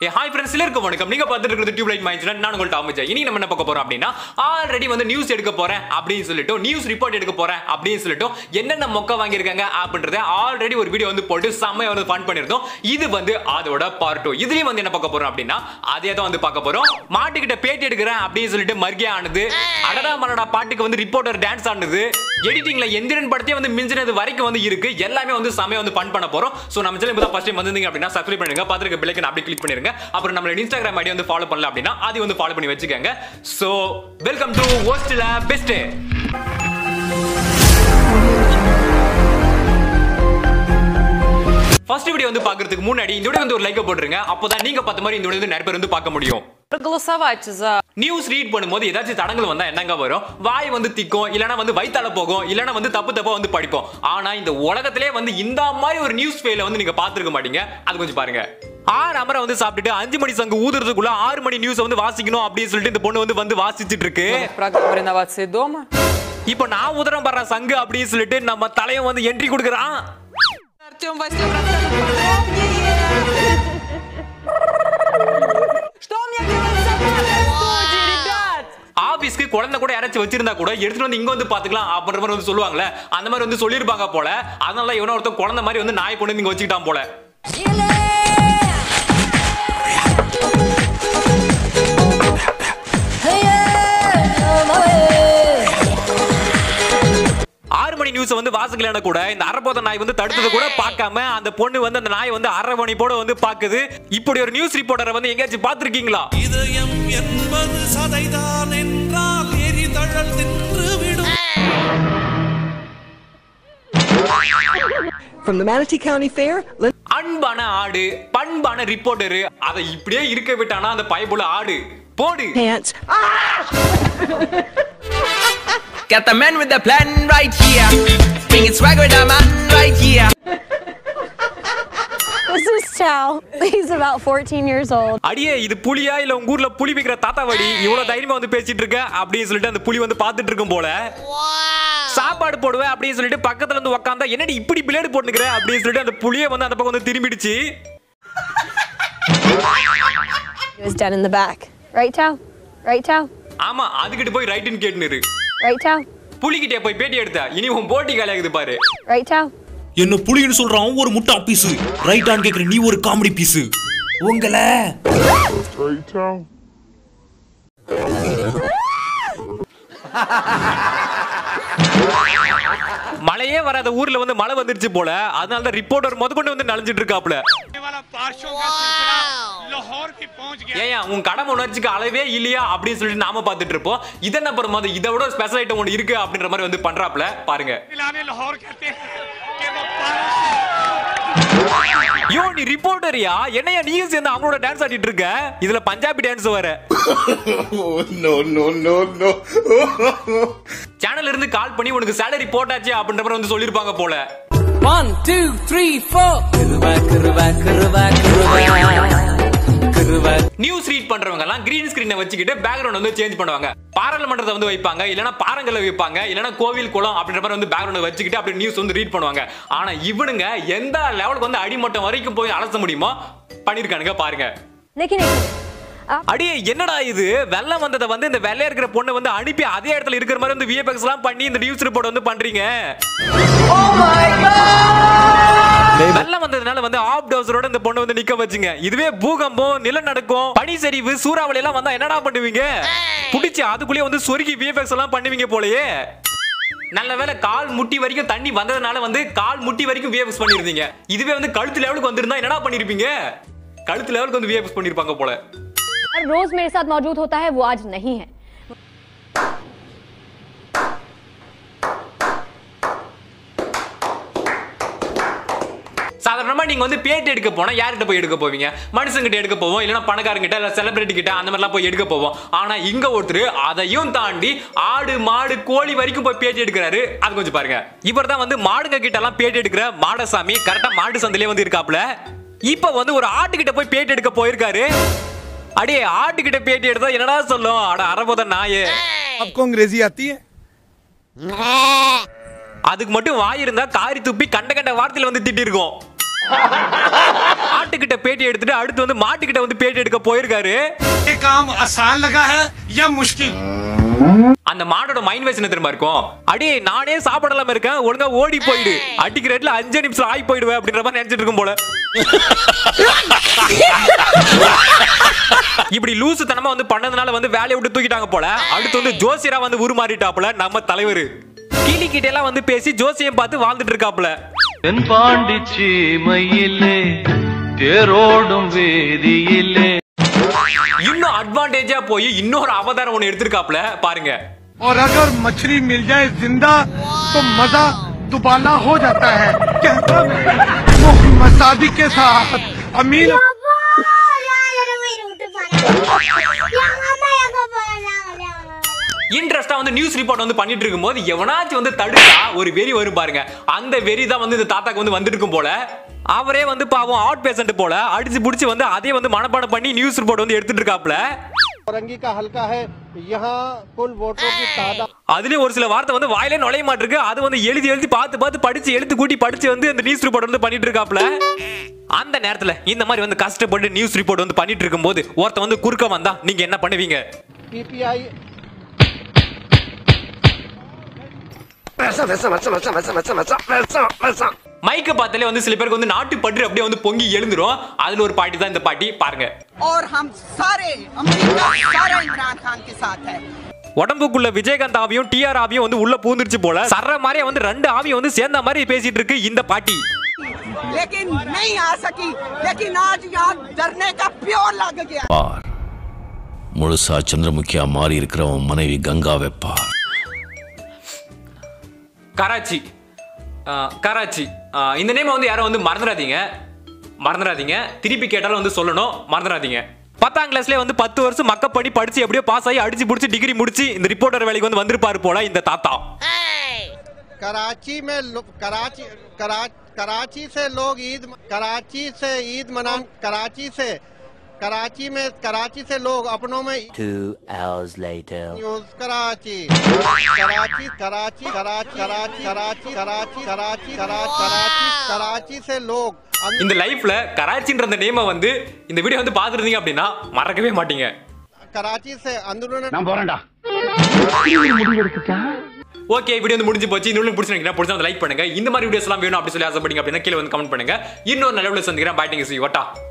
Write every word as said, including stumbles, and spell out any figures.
Hey, hi friends, எல்லாருக்கும் வணக்கம். நீங்க பார்த்துட்டு இருக்கிறது Tubelight mindset. நான் உங்க டாம் விஜய். இன்னைக்கு நம்ம என்ன பார்க்க போறோம் அப்படினா ஆல்ரெடி வந்து நியூஸ் எடுக்க போறேன் அப்படினு சொல்லிட்டு நியூஸ் ரிப்போர்ட் எடுக்க போறேன் அப்படினு சொல்லிட்டு என்னென்ன மொக்க வாங்கி இருக்காங்க அப்படின்றத ஆல்ரெடி ஒரு வீடியோ வந்து போட்டு செமையா வந்து ஃபன் பண்ணிருந்தோம். இது வந்து அதோட பார்ட் டூ. இதுலயும் வந்து என்ன பார்க்க போறோம் அப்படினா அதே தான் வந்து பார்க்க போறோம். மாட்டுக்கிட்ட பேட்டி எடுக்கறேன் அப்படினு சொல்லிட்டு மர்கே ஆனது. அடடா மரடா பாட்டுக்கு வந்து ரிப்போர்ட்டர் டான்ஸ் ஆனது. எடிட்டிங்ல எந்திரன் படத்தையே வந்து மிஞ்சினது வரைக்கும் வந்து இருக்கு. எல்லாமே வந்து செமையா வந்து ஃபன் பண்ண போறோம். சோ நம்ம சேனல் இப்ப ஃபர்ஸ்ட் டைம் வந்தீங்க அப்படினா சப்ஸ்கிரைப் பண்ணுங்க. பாத்துக்க பெல் ஐகான் அப்படியே கிளிக் பண்ணிருங்க. அப்புறம் நம்ம Instagram ஐடி வந்து ஃபாலோ பண்ணல அப்படினா அது வந்து ஃபாலோ பண்ணி வெச்சுக்கங்க. சோ வெல்கம் டு வொஸ்ட்ல பெஸ்ட். ஃபர்ஸ்ட் வீடியோ வந்து பார்க்கிறதுக்கு முன்னாடி இந்த வீடியோ வந்து ஒரு லைக் போட்டுருங்க. அப்பதான் நீங்க பார்த்த மாதிரி இந்த வீடியோ வந்து நிறைய பேர் வந்து பார்க்க முடியும். Проголосовать за நியூஸ் ரீட் பண்ணும்போது ஏதாச்சும் தடங்கள் வந்தா என்னங்க வரும்? வாய் வந்து திக்கும், இல்லனா வந்து வயித்தால போகும், இல்லனா வந்து தப்பு தப்பா வந்து படிப்போம். ஆனா இந்த உலகத்திலே வந்து இந்த மாதிரி ஒரு நியூஸ் ஃபெயில வந்து நீங்க பாத்துக்க மாட்டீங்க. அது கொஞ்சம் பாருங்க. ஆறு அமர வந்து சாப்பிட்டுட்டு அஞ்சு மணி சங்கு ஊதுறதுக்குள்ள ஆறு மணி நியூஸ் வந்து வாசிக்கணும் அப்படின்னு சொல்லிட்டு இந்த பொண்ணு வந்து வந்து வாசிச்சிட்டு இருக்கு. программа реновации дома. இப்போ நான் உதரம் பண்ற சங்கு அப்படின்னு சொல்லிட்டு நம்ம தலையும் வந்து என்ட்ரி கொடுக்கறான். Артём Васёв рассказывает подробнее. Что мне делать с собакой в студии, ребят? ஆபீஸ்க்கு குழந்தை கூட யாராச்சும் வச்சிருந்தா கூட எடுத்துட்டு வந்து இங்க வந்து பாத்துக்கலாம் அப்படின்ற மாதிரி வந்து சொல்லுவாங்கல்ல. அந்த மாதிரி வந்து சொல்லிருப்பாங்க போல. அதனால இவன ஒருத்தன் குழந்தை மாதிரி வந்து நாய் கொண்டு இங்க வச்சுக்கிட்டான் போல. ஆறு மணி நியூஸ் வந்து வாசிக்கலனா கூட இந்த அரபோத நாய் வந்து தடுத்தது கூட பார்க்காம அந்த பொண்ணு வந்து அந்த நாய் வந்து அரவணை போட வந்து பாக்குது. இப்படி ஒரு நியூஸ் ரிப்போர்ட்டரை வந்து எங்கேயாச்சும் பாத்துருக்கீங்களா? இதயம் என்பது சதைதான் என்றால் எரிதழல் தின்றுவிடும். From the Manatee County Fair, அன்பான ஆடு பண்பான ரிப்போர்ட்டர் அதை இப்படியே இருக்க விட்டானா அந்த பைபுல ஆடு போடு. pants. Got the man with the plan right here. Bringing swag with the man right here. This is Chow. He's about fourteen years old. அடியே இது புலியா இல்ல உங்க ஊர்ல புலி விக்கிற தாத்தாவடி இவ்வளவு தைரியமா வந்து பேசிட்டு இருக்க அப்படின்னு சொல்லிட்டு அந்த புலி வந்து பாத்துட்டு இருக்கும் போல. சாப்பாடு போடுவேன் அப்படின்னு சொல்லிட்டு பக்கத்துல இருந்து உட்கார்ந்தா என்னடி இப்படி பிளேடு போட்டுக்கிற அப்படின்னு சொல்லிட்டு அந்த புலியே வந்து அந்த பக்கம் வந்து திரும்பிடுச்சு. He was dead in the back. Right, Chow? Right, Chow? ஆமா அதுகிட்ட போய் ரைட்னு கேட்டுனிரு. Right, Chow? புலிகிட்டே போய் பேட்டி எடுத்தா இனி உன் போட்டி காலியாகுது பாரு. Right, Chow? என்ன புலின்னு சொல்றான் ஒரு முட்டா பீஸ். ரைட்டான்னு கேக்குற நீ ஒரு காமெடி பீஸ். உங்களே மழையே வராத ஊர்ல வந்து மழை வந்துருச்சு போல. அதனால தான் ரிப்போர்ட்டர் முதற்கொண்டு வந்து நலஞ்சிட்டு இருக்காப்ல. ஏயா உன் கடமை உணர்ச்சிக்கு அளவே இல்லையா அப்படின்னு சொல்லிட்டு நாம பாத்துட்டு இருப்போம். இதென்ன பரமா இதை விட ஸ்பெஷல் ஐட்டம் ஒன்று இருக்கு அப்படின்ற மாதிரி வந்து பண்றாப்ல பாருங்க. யோ நீ ரிப்போர்ட்டரியா? என்னையா நீயும் சேர்ந்து அவங்களோட டான்ஸ் ஆடிட்டு இருக்க? இதுல பஞ்சாபி டான்ஸ் வர. No no no no. சேனல்ல இருந்து கால் பண்ணி உனக்கு சேலரி போட்டாச்சு அப்படின்ற மாதிரி வந்து சொல்லிருப்பாங்க போல. One, two, three, four. Kuruva, kuruva, kuruva, kuruva. Kuruva. News read பண்றவங்க எல்லாம் கிரீன் ஸ்கிரீனை வச்சுக்கிட்டு பேக்ரவுண்ட் வந்து சேஞ்ச் பண்ணுவாங்க. பாராளுமன்றத்தை வந்து வைப்பாங்க, இல்லனா பாறங்களை வைப்பாங்க, இல்லனா கோவில் குளம் அப்படின்ற மாதிரி வந்து பேக்ரவுண்ட் வச்சுக்கிட்டு அப்படி நியூஸ் வந்து ரீட் பண்ணுவாங்க. ஆனா இவனுங்க எந்த லெவலுக்கு வந்து அடிமட்டம் வரைக்கும் போய் அலச முடியுமோ பண்ணிருக்கானுங்க பாருங்க. அடியே என்னடா இது? வெள்ளம் வந்ததை வந்து இந்த வெள்ளையா இருக்கிற பொண்ணு வந்து அனுப்பி அதே இடத்துல இருக்கிற மாதிரி வந்து விஎஃப்எக்ஸ் எல்லாம் பண்ணி இந்த நியூஸ் ரிப்போர்ட் வந்து பண்றீங்க. வெள்ளம் வந்ததுனால வந்து ஆப் டவுசரோட இந்த பொண்ணு வந்து நிக்க வச்சுங்க. இதுவே பூகம்பம், நிலநடுக்கம், பனி சரிவு, சூறாவளி எல்லாம் வந்தா என்னடா பண்ணுவீங்க? புடிச்சு அதுக்குள்ளே வந்து சொருகி விஎஃப்எக்ஸ் எல்லாம் பண்ணுவீங்க போலயே. நல்ல வேளை கால் முட்டி வரைக்கும் தண்ணி வந்ததுனால வந்து கால் முட்டி வரைக்கும் விஎஃப்எக்ஸ் பண்ணிருந்தீங்க. இதுவே வந்து கழுத்து லெவலுக்கு வந்திருந்தா என்னடா பண்ணிருப்பீங்க? கழுத்து லெவலுக்கு வந்து விஎஃப்எக்ஸ் பண்ணிருப்பாங்க போல. रोज मेरे साथ मौजूद होता है, वो आज नहीं है. சாதாரணமா நீங்க வந்து பேட்டி எடுக்க போனா யார்கிட்ட போய் எடுக்க போவீங்க? மனுஷங்கிட்ட எடுக்க போவோம், இல்லனா பணக்காரங்க கிட்ட, இல்ல செலிபிரிட்டி கிட்ட அந்த மாதிரிலாம் போய் எடுக்க போவோம். ஆனா இங்க ஒருத்தர் அதையும் தாண்டி ஆடு மாடு கோழி வரைக்கும் போய் பேட்டி எடுக்கிறாரு. அது கொஞ்சம் பாருங்க. இவர் தான் வந்து மாடுங்க கிட்ட எல்லாம் பேட்டி எடுக்கிற மாடசாமி. கரெக்டா மாடு சந்தையிலே வந்து இருக்காப்ல. இப்ப வந்து ஒரு ஆட்டுக்கிட்ட போய் பேட்டி எடுக்க போயிருக்காரு. அடே ஆட்டுக்கிட்ட பேட்டி எடுத்தா என்னடா சொல்லும்? அட அரபோத நாயே. आपको अंग्रेजी आती है? அதுக்கு மட்டும் வாய் இருந்தா காரி துப்பி கண்ட கண்ட வார்த்தையில வந்து திட்டி இருக்கும். ஆட்டுக்கிட்ட பேட்டி எடுத்துட்டு அடுத்து வந்து மாட்டுக்கிட்ட வந்து பேட்டி எடுக்க போயிருக்காரு. ये काम आसान लगा है या मुश्किल? அந்த மாடோட மைண்ட் வாய்ஸ் என்ன தெரியுமா இருக்கும்? அடே நானே சாப்பிடலாம இருக்கேன், ஒழுங்கா ஓடி போயிடு, அடிக்கிற இடத்துல அஞ்சு நிமிஷம் ஆகி போயிடுவேன் அப்படின்ற மாதிரி நினைச்சிட்டு இருக்கும் போல. இப்படி லூசு தனமா வந்து பண்ணதுனால வந்து வேலையை விட்டு தூக்கிட்டாங்க போல. அடுத்து வந்து ஜோசியரா வந்து உருமாறிட்டாப்புல நம்ம தலைவர். கிளி கிட்ட எல்லாம் வந்து பேசி ஜோசியம் பார்த்து வாழ்ந்துட்டு இருக்காப்புல. தென் பாண்டிச்சி மயிலே தேரோடும் வேதியிலே இன்னும் அட்வான்டேஜா போய் இன்னொரு அவதாரம் ஒன்னு எடுத்திருக்காப்புல பாருங்க. और अगर मछली मिल जाए जिंदा तो मजा दुबाला हो जाता है। कहता वो मसादी के साथ अमीर இன்ட்ரெஸ்டா வந்து நியூஸ் ரிப்போர்ட் வந்து பண்ணிட்டு இருக்கும்போது எவனாச்சும் வந்து தடுத்தா ஒரு வெறி வரும் பாருங்க. அந்த வெறி தான் வந்து இந்த தாத்தாக்கு வந்து வந்துட்டு இருக்கும் போல. அவரே வந்து பாவம் ஹார்ட் பேஷண்ட் போல அடிச்சு புடிச்சு வந்து அதே வந்து மனப்பாடம் பண்ணி நியூஸ் ரிப்போர்ட் வந்து எடுத்துட்டு இருக்காப்ல. அதுலயும் ஒரு சில வார்த்தை வந்து வாயிலே நுழைய மாட்டிருக்கு. அது வந்து எழுதி எழுதி பார்த்து பார்த்து படிச்சு எழுத்து கூட்டி படிச்சு வந்து அந்த நியூஸ் ரிப்போர்ட் வந்து பண்ணிட்டு இருக்காப்ல. அந்த நேரத்துல இந்த மாதிரி வந்து கஷ்டப்பட்டு நியூஸ் ரிப்போர்ட் வந்து பண்ணிட்டு இருக்கும்போது ஒருத்த வந்து குறுக்க வந்தா நீங்க என்ன பண்ணுவீங்க? மைக்க பார்த்தாலே வந்து சில பேருக்கு வந்து நாட்டு பற்று அப்படியே வந்து பொங்கி எழுந்துரும். அதுல ஒரு பாட்டி தான் இந்த பாட்டி பாருங்க. और हम सारे अमेरिका सारा इमरान खान के साथ है. உடம்புக்குள்ள விஜயகாந்த் ஆவியும் டிஆர் ஆவியும் வந்து உள்ள பூந்துருச்சு போல. சர்ற மாதிரியே வந்து ரெண்டு ஆவியும் வந்து சேர்ந்த மாதிரி பேசிட்டு இருக்கு இந்த பாட்டி. लेकिन नहीं आ सकी, लेकिन आज यहाँ डरने का प्योर लग गया. முழுசா சந்திரமுகியா மாறி இருக்கிறவன் மனைவி கங்காவை பார். கராச்சி கராச்சி இந்த நேம் வந்து யாரும் வந்து மறந்துடாதீங்க மறந்துடாதீங்க திருப்பி கேட்டாலும் வந்து சொல்லணும். மறந்துடாதீங்க. பத்தாம் கிளாஸ்ல வந்து பத்து வருஷம் மக்கப் பண்ணி படிச்சு எப்படியோ பாஸ் ஆகி அடிச்சு புடிச்சு டிகிரி முடிச்சு இந்த ரிப்போர்ட்டர் வேலைக்கு வந்து வந்திருப்பாரு போல இந்த தாத்தா. कराची में कराची कराची से लोग ईद कराची से ईद मना कराची से कराची में कराची से लोग अपनों में Two hours later. News Karachi Karachi Karachi Karachi Karachi Karachi Karachi Karachi Karachi Karachi से लोग இந்த லைஃப்ல கராச்சின்ற அந்த நேம வந்து இந்த வீடியோ வந்து பாத்துருந்தீங்க அப்படின்னா மறக்கவே மாட்டீங்க. कराची से अंदरून நான் போறேன்டா. ஓகே வீடியோ வந்து முடிஞ்சு போச்சு. இந்த வீடியோ பிடிச்சிருந்தீங்கன்னா பிடிச்சா லைக் பண்ணுங்க. இந்த மாதிரி வீடியோஸ் எல்லாம் வேணும் அப்படி சொல்லி ஆசைப்பட்டீங்க அப்படின்னா கீழே வந்து கமெண்ட் பண்ணுங்க. இன்னொரு நல்ல வீடியோ சந்திக்கிறேன். Bye take you.